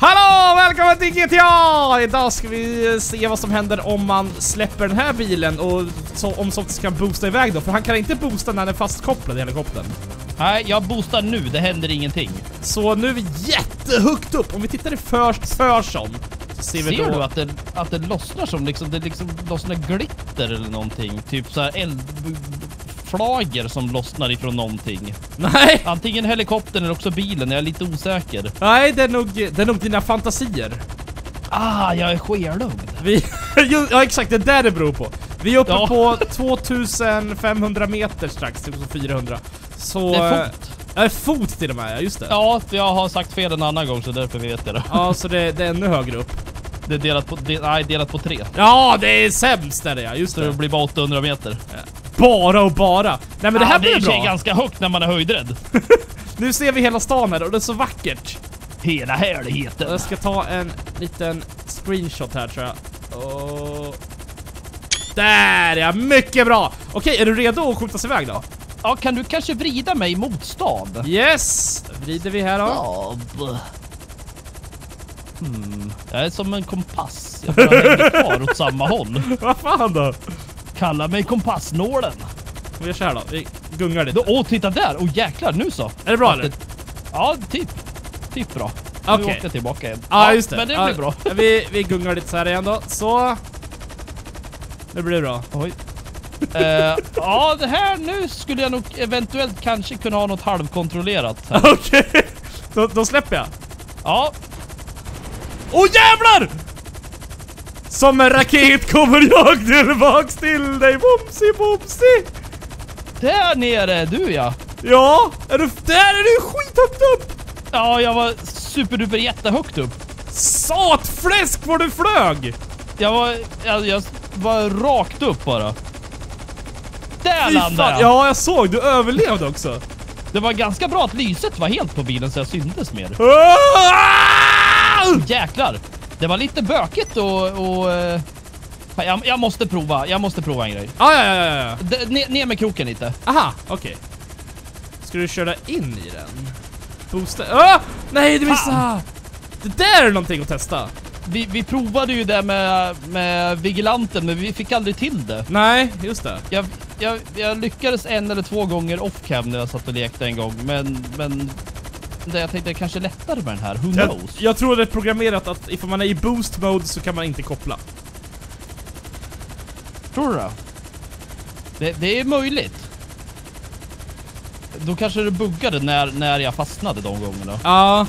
Hallå, välkommen till GTA! Idag ska vi se vad som händer om man släpper den här bilen och om sånt kan boosta iväg då. För han kan inte boosta när den är fastkopplad i helikoptern. Nej, jag boostar nu, det händer ingenting. Så nu är vi jättehögt upp. Om vi tittar i first person så ser vi då du att det lossnar som liksom, det liksom lossnar glitter eller någonting. Typ så här eldflager som lossnar ifrån någonting. Nej! Antingen helikoptern eller också bilen, jag är lite osäker. Nej, det är nog dina fantasier. Jag är skelugn. Ja, exakt, det där det beror på. Vi är uppe på 2500 meter strax, typ 400. Så det är fot. Fot till och med, just det. Ja, för jag har sagt fel en annan gång så därför vet jag det. Ja, så det är ännu högre upp. Det är delat på 3. Ja, det är sämst där, ja, just så det. det blir bara 800 meter. Bara. Nej, men det här blir bra. Det är ganska högt när man är höjdrädd. Nu ser vi hela stan här och det är så vackert. Hela härligheten. Jag ska ta en liten screenshot här, tror jag. Där, ja, mycket bra. Okej, är du redo att skjutas iväg då? Ja, kan du kanske vrida mig mot stad? Yes, vrider vi här då. Jag är som en kompass. Jag bara hänger kvar åt samma håll. Vad fan då? Kalla mig kompassnålen. Vi gör så här då, vi gungar lite. Titta där, jäklar, nu så. Är det bra eller? Ja, typ bra. Nu åker jag tillbaka igen. Ja, just det. Men det blir bra. Vi gungar lite så här igen då, så. Det blir bra. Oj. Det här nu skulle jag nog eventuellt kanske kunna ha något halvkontrollerat. Okej, då släpper jag. Ja. Åh jävlar! Som en raket kommer jag tillbaks till dig, bomsi. Där nere, du ja. Ja, där är du skithögt upp. Ja, jag var superduper jättehögt upp. Satfläsk vad du flög. Jag var rakt upp bara. Där landade jag. Ja, jag såg, du överlevde också. Det var ganska bra att lyset var helt på bilen så jag syntes mer. Jäklar. Det var lite bökigt och jag måste prova en grej. Ja. Ner med kroken lite. Aha, okej. Ska du köra in i den? Boosta. Nej, du missade. Det där är någonting att testa. Vi provade ju det med vigilanten, men vi fick aldrig till det. Nej, just det. Jag lyckades 1 eller 2 gånger off-cam när jag satt och lekte en gång, men det jag tänkte är kanske lättare med den här. Who knows? Jag tror det är programmerat att ifall man är i boost mode så kan man inte koppla. Tror du det? Det är möjligt. Då kanske det buggade när jag fastnade de gångerna. Ja.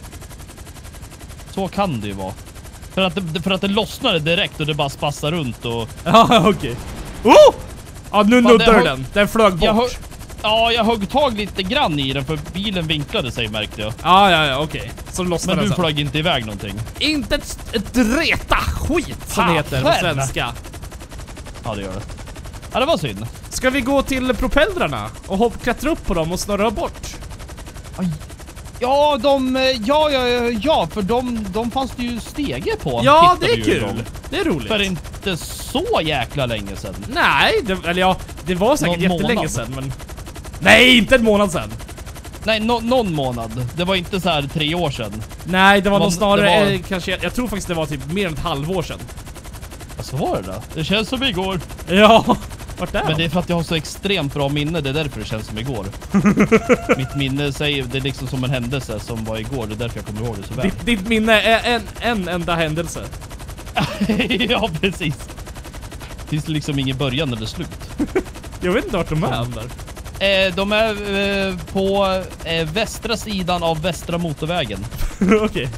Så kan det ju vara. För att det lossnade direkt och det bara spassar runt och... Ja, okej. Ja, nu nuddar den. Den flög bort. Jag högg tag lite grann i den för bilen vinklade sig, märkte jag. Ja, okej. Så lossnade den. Men du flög inte iväg någonting. Inte ett reta skit som det heter på svenska. Ja, det gör det. Ja, det var synd. Ska vi gå till propellrarna och klättra upp på dem och snurra bort? Aj. Ja, för de fanns det ju stege på. Ja, det är kul. Det är roligt. För inte så jäkla länge sedan. Nej, det var säkert jättelänge sedan, men... Nej, inte en månad sedan. Nej, någon månad. Det var inte så här 3 år sedan. Nej, det var nog snarare kanske... Jag tror faktiskt det var typ mer än ett halvår sedan. Så var det då? Det känns som igår. Ja, vart är men det är för att jag har så extremt bra minne. Det är därför det känns som igår. Mitt minne säger det är liksom som en händelse som var igår. Det är därför jag kommer ihåg det så väl. Ditt minne är en enda händelse. Ja, precis. Det finns liksom ingen början eller slut. Jag vet inte vart de är där. De är på västra sidan av västra motorvägen. Okej.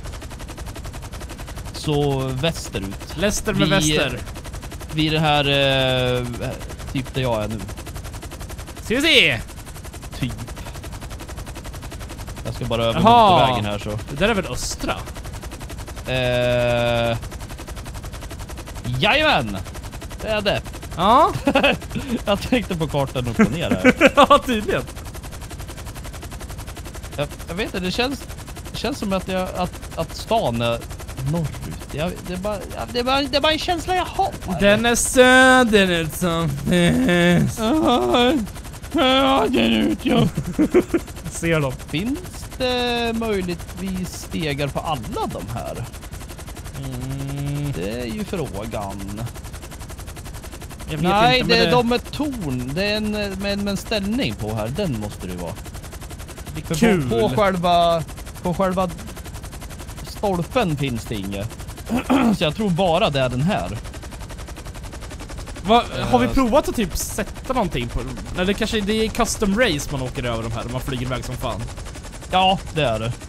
Så västerut. Läster med väster. Vid det här typ där jag är nu. Ska vi se. Typ. Jag ska bara över motorvägen här så. Det där är väl östra? Jajamän. Det är det. Ja. Jag tänkte på kartan upp och ner här. Ja, tydligen. Jag vet inte, det känns som att stan är norrut. Det är bara en känsla jag har. Den är söderut som Ja, den är ut, ja. Ser de. Finns inte möjligtvis stegar på alla de här? Det är ju frågan. Nej, inte, det är de med torn. Det är med en ställning på här. Den måste det vara. Det är kul. På själva stolpen finns det inget. Så jag tror bara det är den här. Har vi provat att typ sätta någonting på? Eller kanske det är custom race man åker över de här. Man flyger iväg som fan. Ja, det är det.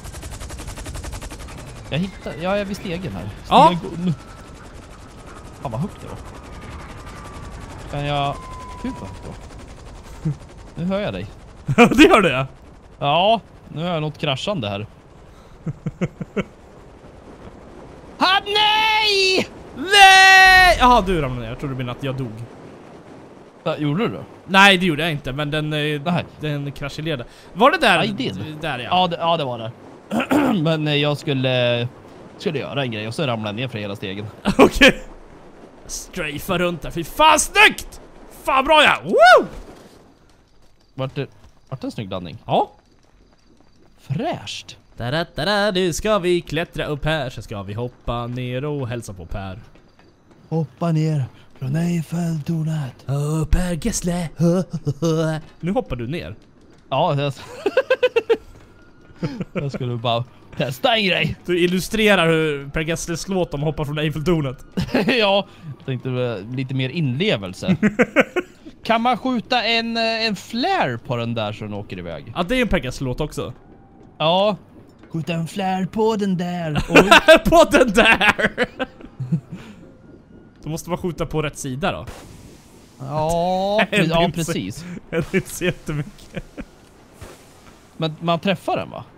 Jag är vid stegen här. Ja. Fan vad högt det var. Kan jag... Hur högt då? Nu hör jag dig. Det gör det? Ja, nu hör jag något kraschande här. Nej! Nej! Jaha, du ramlade ner. Jag trodde du menade att jag dog. Gjorde du det? Nej, det gjorde jag inte, men den kraschade. Var det där? Där ja. Ja, det var det. Men jag skulle göra en grej och så ramlade jag ner för hela stegen. Okej. Strafa runt där. Fy fan, snyggt! Fan bra ja! Woo! Vart det en snygg landning? Ja. Fräscht. Nu ska vi klättra upp här. Så ska vi hoppa ner och hälsa på Per. Hoppa ner från Eiffeltornet. Per Gessle. Nu hoppar du ner. Ja, jag skulle bara testa en grej. Du illustrerar hur Per Gessles låt om hoppar från Eiffeltornet. Ja, jag tänkte lite mer inlevelse. Kan man skjuta en flare på den där så den åker iväg? Ja, det är en Per Gessle låt också. Ja. Skjuta en flare på den där. På den där! Då måste man skjuta på rätt sida då. Ja, precis. Det är inte så jättemycket. Men man träffar den va?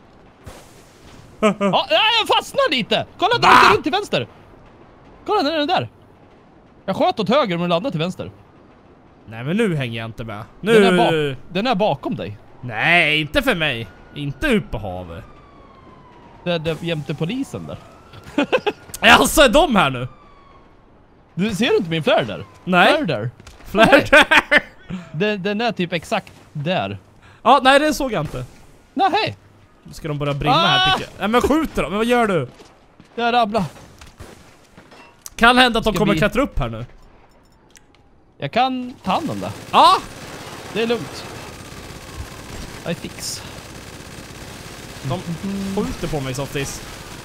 Ja, jag fastnar lite! Kolla, den åker runt till vänster! Kolla, den är den där! Jag sköt åt höger men landade till vänster. Nej, men nu hänger jag inte med. Den är bakom dig. Nej, inte för mig. Inte upp på havet. Det är jämte polisen där. Alltså, är de här nu? Du ser inte min flare där? Nej. Flare där. Den är typ exakt där. Ja, nej, det såg jag inte. Nej. Nu ska de börja brinna här tycker jag. Nej, men skjuter dem. Men vad gör du? Jag rabblar. Kan hända att de kommer klättra upp här nu. Jag kan ta hand om det. Ja. Det är lugnt. I fix. De skjuter på mig softis.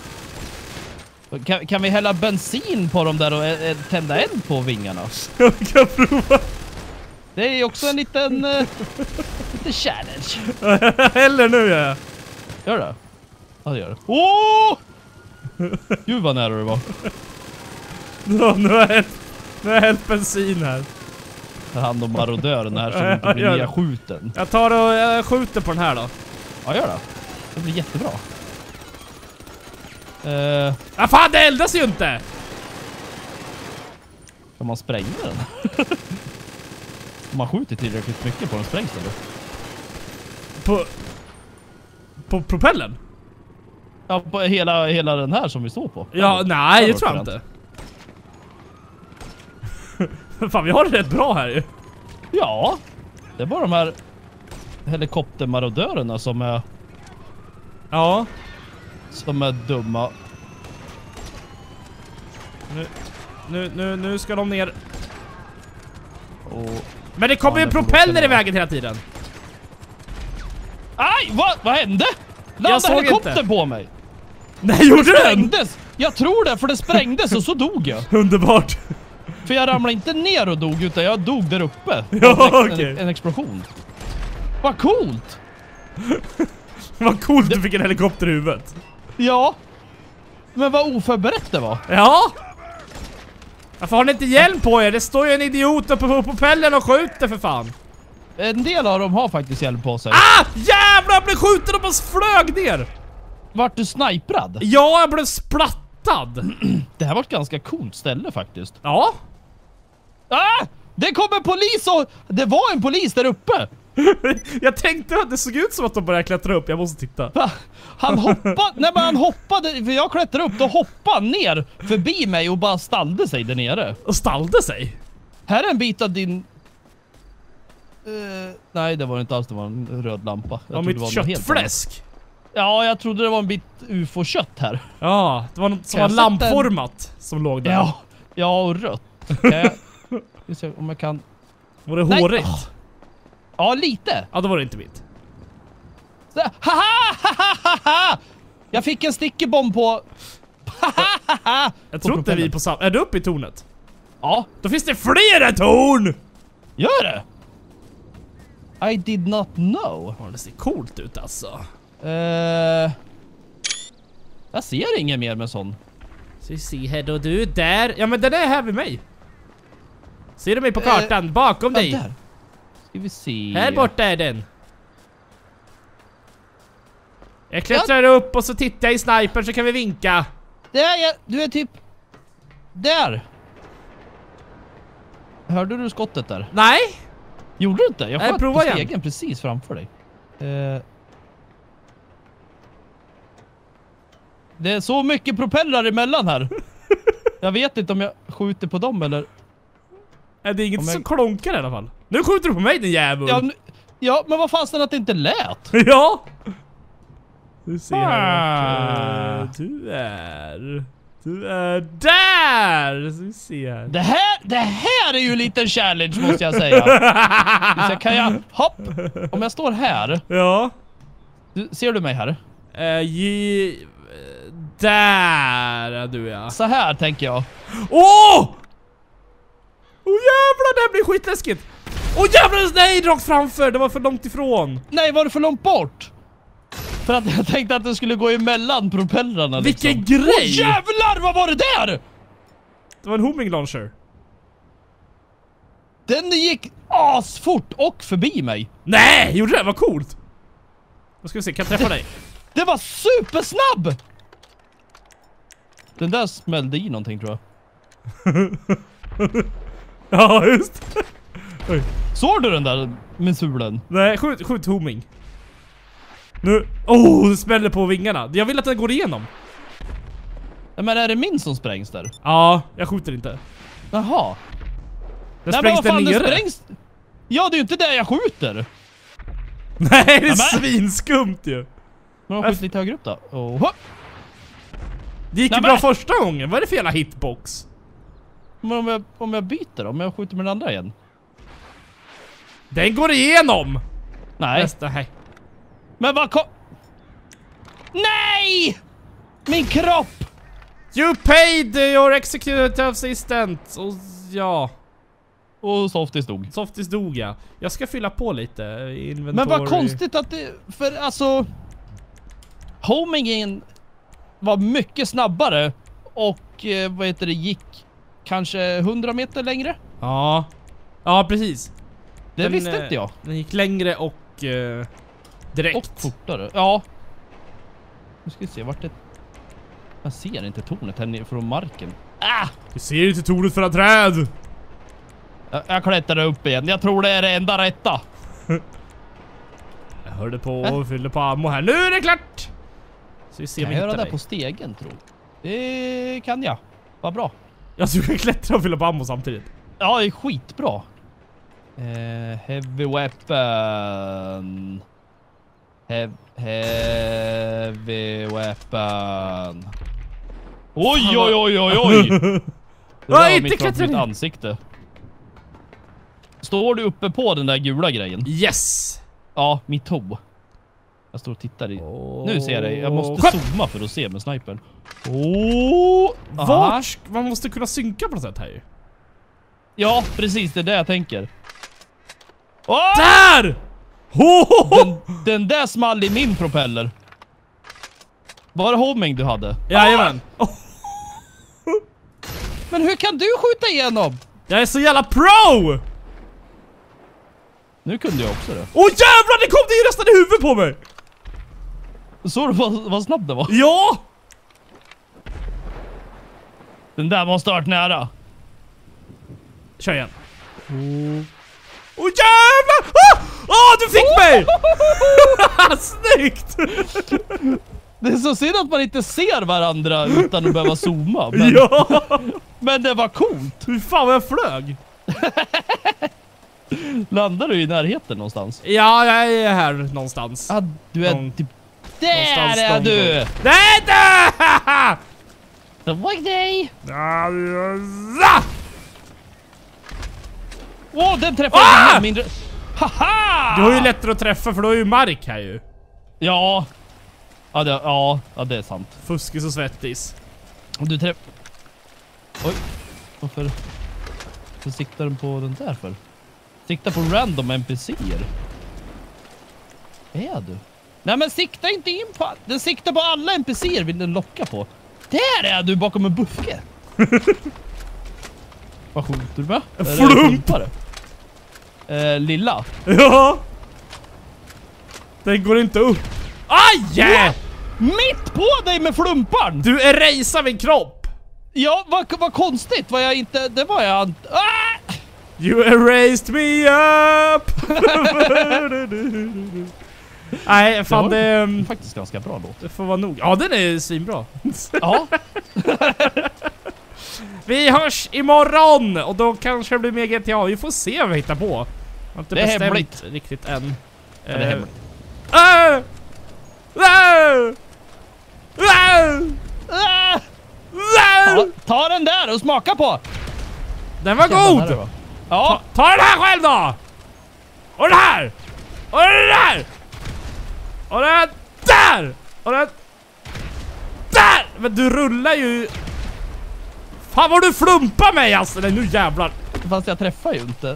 Kan vi hälla bensin på dem där och tända eld på vingarna? Jag kan prova. Det är också en liten challenge. Eller nu ja. Gör det? Ja, det gör det. Åh! Gud vad nära det var. Nu har jag hällt bensin här. Ta hand om marodören här så inte blir nedskjuten. Jag tar och skjuter på den här då. Ja, gör det. Det blir jättebra. Ja, fan, det eldas ju inte! Kan man spränga den? Om man skjuter tillräckligt mycket på den sprängs den då? På propellen? Ja, på hela den här som vi står på. Ja, nej, det tror jag inte. Fan, vi har det rätt bra här ju. Ja, det är bara de här helikoptermarodörerna som är... Ja. Som är dumma. Nu ska de ner. Och... Men det kommer ju propeller i vägen hela tiden. Aj, vad hände? Landade helikopter på mig. Nej, gjorde den? Jag tror det, för det sprängdes och så dog jag. Underbart. För jag ramlade inte ner och dog, utan jag dog där uppe. Ja, okej. En explosion. Vad coolt. Vad coolt du fick en helikopter i huvudet. Ja. Men vad oförberett det var. Ja. Varför har ni inte hjälm på er? Det står ju en idiot uppe på propellen och skjuter för fan. En del av dem har faktiskt hjälm på sig. Ah! Jävlar, jag blev skjuten och bara flög ner. Vart du sniprad? Ja, jag blev splattad. Det här var ett ganska coolt ställe faktiskt. Ja. Ah! Det kommer polis och... Det var en polis där uppe. Jag tänkte att det såg ut som att de började klättra upp. Jag måste titta. Va? Han hoppade... Nej, men han hoppade... För jag klättrade upp, då hoppade han ner förbi mig och bara stallde sig där nere. Och stallde sig? Här är en bit av din... Nej, det var det inte alls. Det var en röd lampa. Ja, mitt köttfläsk. Ja, jag trodde det var en bit UFO-kött här. Ja, det var något som var lampformat som låg där. Ja, och rött. Jag ska se om jag kan... Var det hårigt? Ja, lite. Ja, då var det inte mitt. Haha! Jag fick en stickerbomb på... Jag tror inte vi är på samma... Är du uppe i tornet? Ja. Då finns det flera torn! Gör det? I did not know. Ja, det ser coolt ut alltså. Jag ser ingen mer med sån. Så vi ser här då, du där. Ja, men den är här vid mig. Ser du mig på kartan? Bakom dig. Där. Ska vi se. Här borta är den. Jag klättrar upp och så tittar jag i snipern så kan vi vinka. Du är typ... Där. Hörde du skottet där? Nej. Gjorde du inte? Jag sköt på stegen igen. Precis framför dig. Det är så mycket propellrar emellan här. Jag vet inte om jag skjuter på dem eller... Är det inget som klonkar i alla fall? Nu skjuter du på mig, din jävel. Ja, men vad fanns det att det inte lät? Ja. Du ser här. Du är där. Så vi ser. Det här är ju lite challenge måste jag säga. Så kan jag hopp om jag står här. Ja. Ser du mig här? Där är du, ja. Så här tänker jag. Åh jävlar, det här blir skitläskigt. Jävlar, nej, rakt framför. Det var för långt ifrån. Nej, var det för långt bort? För att jag tänkte att det skulle gå emellan propellrarna. Vilken liksom. grej! Jävlar, vad var det där? Det var en homing launcher. Den gick asfort och förbi mig. Nej, gjorde det? Vad coolt. Då ska vi se, kan jag träffa dig? Det var supersnabb! Den där smällde i någonting, tror jag. Ja, just. Oj. Såg du den där med sulen? Nej, skjut homing. Nu, det smäller på vingarna. Jag vill att den går igenom. Men är det min som sprängs där? Ja, jag skjuter inte. Jaha. Den sprängs där nere. Ja, det är ju inte där jag skjuter. Nej, det är svinskumt ju. Men de skjuter lite högre upp då. Det gick ju bra första gången. Vad är det för jävla hitbox? Men om jag byter, om jag skjuter med den andra igen. Den går igenom! Nej. Nej. Men vad Nej! Min kropp! You paid your executive assistant. Och ja. Och Softies dog. Softies dog, ja. Jag ska fylla på lite inventory. Men vad konstigt att det... För alltså... Homingen var mycket snabbare. Och vad heter det, gick kanske 100 meter längre. Ja. Ja, precis. Det visste inte jag. Den gick längre och direkt. Och fortare. Ja. Nu ska vi se vart det... Jag ser inte tornet här från marken. Du ser inte tornet för ett träd. Jag klättrar upp igen. Jag tror det är det enda rätta. Jag hörde på och fyllde på ammo här. Nu är det klart! Så vi ser kan jag göra det på stegen, tror jag. Det kan jag. Vad bra. Jag tror jag kan klättra och fylla på ammo samtidigt. Ja, det är skitbra. Heavy weapon. Heavy weapon. Oj, oj, oj, oj, oj. Det var mitt framför mitt ansikte. Står du uppe på den där gula grejen? Yes. Ja, mitt toe. Jag står och tittar i... Nu ser jag dig. Jag måste zooma för att se med snipern. Man måste kunna synka på något sätt här ju. Ja, precis. Det är det jag tänker. Där! Den där small i min propeller. Var det homing du hade? Jajamän. Men hur kan du skjuta igenom? Jag är så jävla pro! Nu kunde jag också det. Jävlar, det kom det ju nästan i huvudet på mig! Såg du vad snabb det var? Ja! Den där måste ha varit nära. Kör igen. Jävlar! Du fick mig! Snyggt! Det är så synd att man inte ser varandra utan att behöva zooma. Men, men det var coolt. Hur fan vad jag flög. Landar du i närheten någonstans? Ja, jag är här någonstans. Ah, du är typ... Där är du! Nej, där! Det var dig! Åh, den träffade mindre... Haha! Du har ju lättare att träffa för du har ju mark här ju. Ja. Ja, det är sant. Fuskis och svettis. Du Oj. Varför siktar den på den där för? Sikta på random NPCer. Är du? Nej, men sikta inte in på... Den siktar på alla NPCer vill den locka på. Där är du bakom en buske. Vad skjuter du med? Flump! Lilla. Ja. Den går inte upp. Aj! Mitt på dig med flumpan! Du erasar min kropp. Ja, vad konstigt. Var jag inte... Det var jag... You erased me up. Nej, fan det är faktiskt ganska bra låt. Det får vara nog. Ja, den är svinbra. Ja. Vi hörs imorgon och då kanske det blir mer GTA. Vi får se vad vi hittar på. Jag har inte bestämt hemligt. riktigt än. Ja, det är hemligt. Ta den där och smaka på. Den var god. Ja. Ta den här själv då. Och den här. Och den där. Och den där. Och den där. Men du rullar ju. Fan vad du flumpar mig alltså. Nej, nu jävlar. Fast jag träffar ju inte.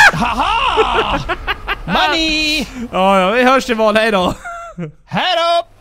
Haha! Money! Ja, vi hörs imorgon. Hej då. Hej då!